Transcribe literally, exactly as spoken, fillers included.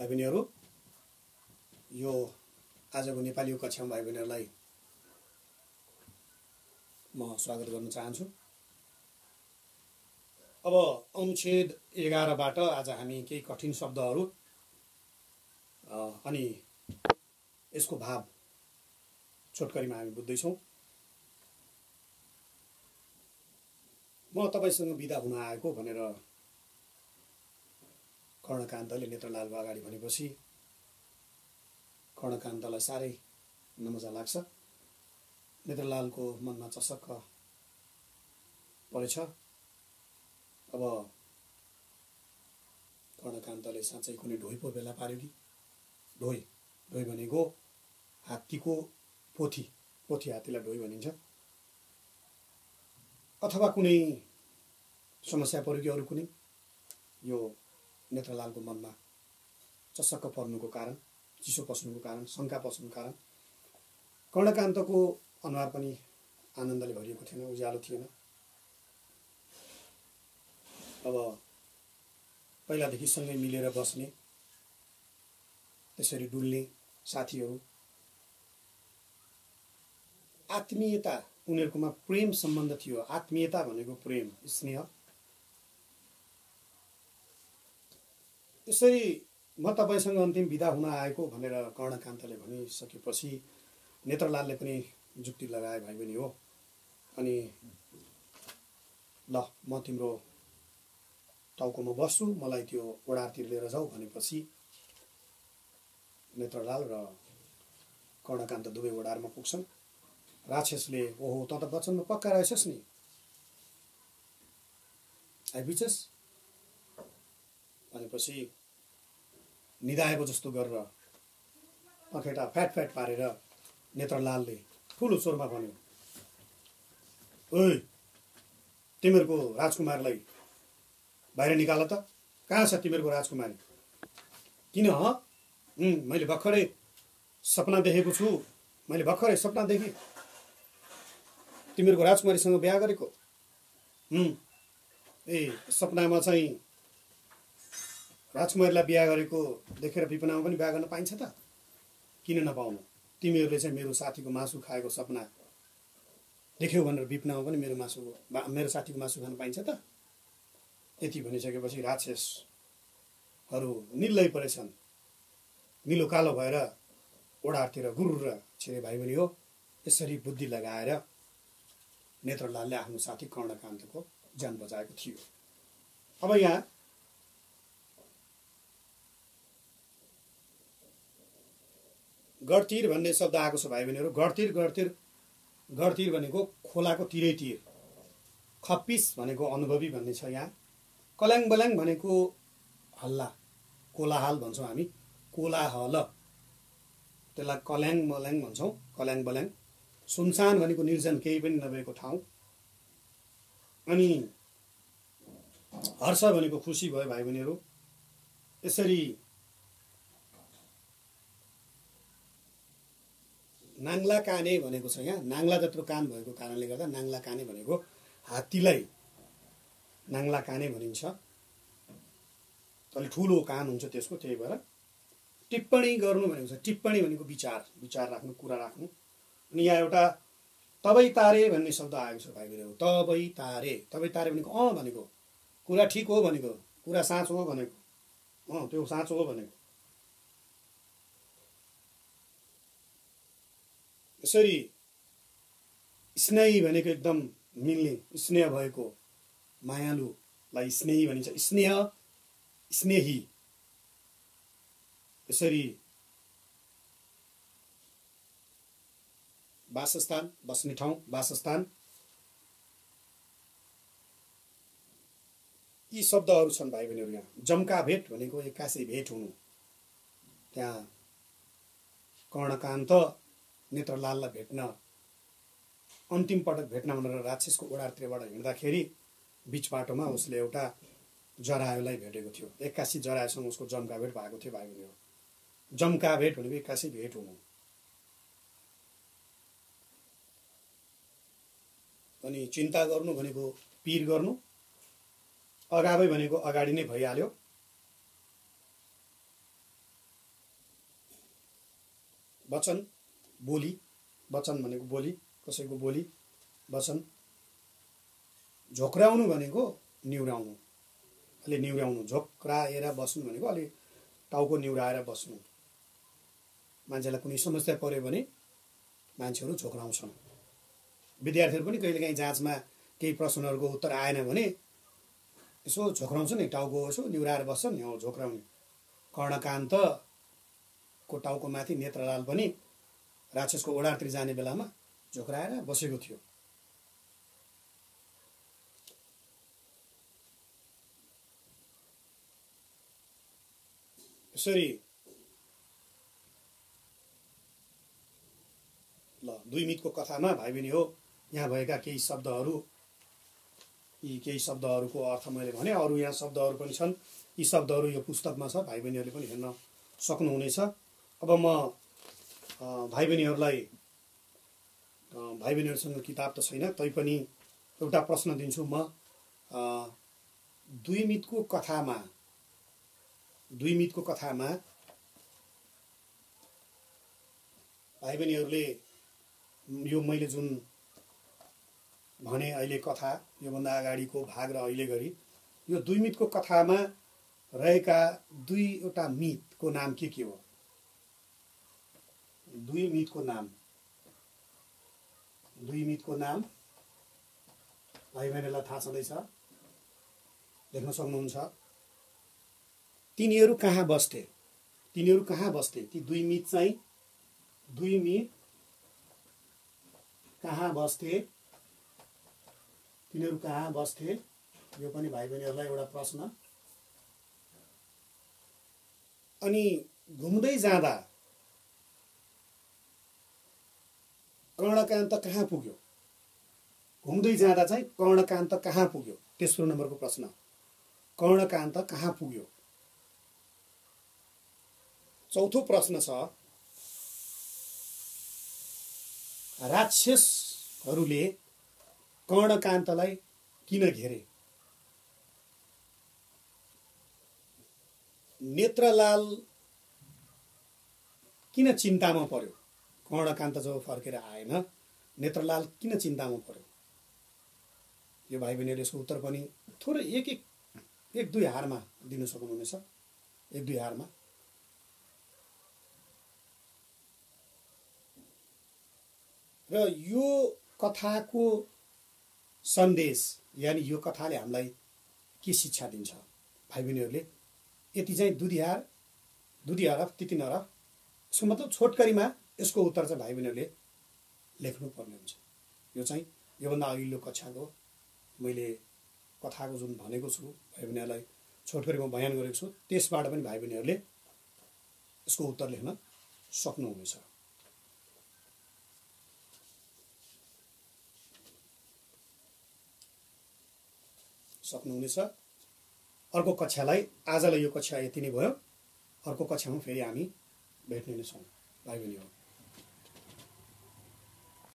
भाइ बहिनीहरू, यो आजको नेपाली कक्षामा भाइ बहिनीहरूलाई म स्वागत गर्न चाहन्छु। अब अनुच्छेद एघार बाट आज हामी केही कठिन शब्दहरू अनि यसको भाव छोटकरीमा हामी बुझ्दैछौँ। म तपाईसँग बिदा हुन आएको भनेर कर्णकान्तले नेत्रलालको अगाडि भनेपछि कर्णकान्तलाई साह्रै नमजा लाग्छ। नेत्रलालको मनमा चसक्क परेछ। अब कर्णकान्तले साँच्चै कुनै ढोइ पो बेला पार्यो कि? ढोइ ढोइ भनेको हात्तीको पोथी, पोथी हात्तीलाई ढोइ भनिन्छ। अथवा कुनै समस्या पर्यो कि अरू कुनै? यो नेत्रलालको मनमा चसक्क पर्नुको कारण, चिसो पस्नुको कारण, शङ्का पस्नुको कारण कर्णकान्तको अनुहार पनि आनन्दले भरिएको थिएन, उज्यालो थिएन। अब पहिलादेखि सँगै मिलेर बस्ने, त्यसरी डुल्ने साथीहरू, आत्मीयता, उनीहरूकोमा प्रेम सम्बन्ध थियो। आत्मीयता भनेको प्रेम, स्नेह। यसरी म तपाईसँग अन्तिम बिदा हुन आएको भनेर कर्णकान्तले भनिसकेपछि नेत्रलालले पनि जुक्ति लगाए, भाइ बहिनी हो। अनि ल म तिम्रो टाउकोमा बस्छु, मलाई त्यो ओडारतिर लिएर जाऊ भनेपछि नेत्रलाल र कर्णकान्त दुवै ओडारमा पुग्छन्। राक्षसले ओहो त त वचनमा पक्का रहेछस् नि, आइपुग्छस् भनेपछि निदाएको जस्तो गरेर पखेटा फ्याट फ्याट पारेर नेत्रलालले ठुलो स्वरमा भन्यो, ओइ तिमीहरूको राजकुमारलाई बाहिर निकाल त। कहाँ छ तिमीहरूको राजकुमारी? किन? ह मैले भर्खरै सपना देखेको छु, मैले भर्खरै सपना देखेँ तिमीहरूको राजकुमारीसँग बिहा गरेको। ए सपनामा चाहिँ राजकुमारीलाई बिहा गरेको देखेर विपनामा पनि बिहा गर्न पाइन्छ त? किन नपाउनु? तिमीहरूले चाहिँ मेरो साथीको मासु खाएको सपना देख्यौ भनेर विपनामा पनि मेरो मासु मेरो साथीको मासु खान पाइन्छ त? यति भनिसकेपछि राक्षसहरू निल्लै परेछन्, निलो कालो भएर ओडारतिर गुरुर छिरे। भाइ बहिनी हो, यसरी बुद्धि लगाएर नेत्रलालले आफ्नो साथी कर्णकान्तको ज्यान बचाएको थियो। अब यहाँ गडतिर भन्ने शब्द आएको छ भाइ बहिनीहरू। गडतिर गडतिर गडतिर भनेको खोलाको तिरै तिर। खप्पिस भनेको अनुभवी भन्ने छ यहाँ। कल्याङ बल्याङ भनेको हल्ला, कोलाहल भन्छौँ हामी, कोलाहल, त्यसलाई कल्याङ बल्याङ भन्छौँ, कल्याङ बल्याङ। सुनसान भनेको निर्जन, केही पनि नभएको ठाउँ। अनि हर्ष भनेको खुसी भयो भाइ बहिनीहरू। यसरी नाङ्ला काने भनेको छ यहाँ। नाङ्ला जत्रो कान भएको कारणले गर्दा नाङ्ला काने भनेको हात्तीलाई नाङ्ला काने भनिन्छ। अलि ठुलो कान हुन्छ त्यसको, त्यही भएर टिप्पणी गर्नु भनेको छ। टिप्पणी भनेको विचार, विचार राख्नु, कुरा राख्नु। अनि यहाँ एउटा तबै तारे भन्ने शब्द आएको छ भाइ बहिनीहरू। तबै तारे, तबै तारे भनेको अँ भनेको, कुरा ठिक हो भनेको, कुरा साँचो हो भनेको, अँ त्यो साँचो हो भनेको। यसरी स्नेही भनेको एकदम मिल्ने, स्नेह भएको, मायालुलाई स्नेही भनिन्छ। स्नेह, स्नेही। यसरी वासस्थान, बस्ने ठाउँ, वासस्थान। यी शब्दहरू छन् भाइ बहिनीहरू यहाँ। जम्का भेट भनेको एक्कासै भेट हुनु। त्यहाँ कर्णकान्त नेत्रलाललाई भेट्न, अन्तिम पटक भेट्न भनेर राक्षसको ओडारतिरबाट हिँड्दाखेरि बिच बाटोमा उसले एउटा जरायुलाई भेटेको थियो। एक्कासी जरायुसँग उसको जम्का भेट भएको थियो भाइ बहिनीहरू। जम्का भेट भनेको एक्कासी भेट हुनु। अनि चिन्ता गर्नु भनेको पीर गर्नु, अगावै भनेको अगाडि नै भइहाल्यो। वचन बोली, वचन भनेको बोली, कसैको बोली वचन। झोक्राउनु भनेको निहुराउनु, अलि निहुराउनु, झोक्राएर बस्नु भनेको अलि टाउको निहुराएर बस्नु। मान्छेलाई कुनै समस्या पर्यो भने मान्छेहरू झोक्राउँछन्। विद्यार्थीहरू पनि कहिलेकाहीँ जाँचमा केही प्रश्नहरूको उत्तर आएन भने यसो झोक्राउँछ नि, टाउको यसो निहुराएर बस्छन् नि, हो झोक्राउने। कर्णकान्तको टाउको माथि नेत्रलाल पनि राक्षसको ओडारतिर जाने बेलामा झोक्राएर बसेको थियो। यसरी ल दुई मितको कथामा भाइ बहिनी हो, यहाँ भएका केही शब्दहरू, यी केही शब्दहरूको अर्थ मैले भने, अरू यहाँ शब्दहरू पनि छन्। यी शब्दहरू यो पुस्तकमा छ, भाइ बहिनीहरूले पनि हेर्न सक्नुहुनेछ। अब म भाइ बहिनीहरूलाई, भाइ बहिनीहरूसँग किताब त छैन, तैपनि एउटा प्रश्न दिन्छु म। दुई मितको कथामा दुई मितको कथामा भाइ बहिनीहरूले यो मैले जुन भने अहिले कथा, योभन्दा अगाडिको भाग र अहिले गरी, यो दुई मितको कथामा रहेका दुईवटा मितको नाम के के हो? दुई मितको नाम दुई मितको नाम भाइ बहिनीलाई थाहा छँदैछ, लेख्न सक्नुहुन्छ। तिनीहरू कहाँ बस्थे? तिनीहरू कहाँ बस्थे? ती दुई मित चाहिँ, दुई मित कहाँ बस्थे? तिनीहरू कहाँ बस्थे? यो पनि भाइ बहिनीहरूलाई एउटा प्रश्न। अनि घुम्दै जाँदा कर्णकान्त कहाँ पुग्यो? घुम्दै जाँदा चाहिँ कर्णकान्त कहाँ पुग्यो? तेस्रो नम्बरको प्रश्न, कर्णकान्त कहाँ पुग्यो? चौथो प्रश्न छ, राक्षसहरूले कर्णकान्तलाई किन घेरे? नेत्रलाल किन चिन्तामा पर्यो? कर्णकान्त जब फर्केर आएन, नेत्रलाल किन चिन्तामा पर्यो? यो भाइ बहिनीहरूले यसको उत्तर पनि थोरै एक एक एक दुई हारमा दिन सक्नुहुनेछ, एक दुई हारमा। र यो कथाको सन्देश, यानि यो कथाले हामीलाई के शिक्षा दिन्छ? भाइ बहिनीहरूले यति चाहिँ दुधिहार दुधी हरफ तितिन हरफ, यसको मतलब छोटकरीमा यसको उत्तर चाहिँ भाइ बहिनीहरूले लेख्नुपर्ने हुन्छ। यो चाहिँ योभन्दा अघिल्लो कक्षाको मैले कथाको जुन भनेको छु भाइ बहिनीहरूलाई छोटकरीमा बयान गरेको छु, त्यसबाट पनि भाइ बहिनीहरूले यसको उत्तर लेख्न सक्नुहुनेछ। सक्नुहुनेछ। अर्को कक्षालाई, आजलाई यो कक्षा यति नै भयो। अर्को कक्षामा फेरि हामी भेट्ने नै छौँ भाइ बहिनी हो।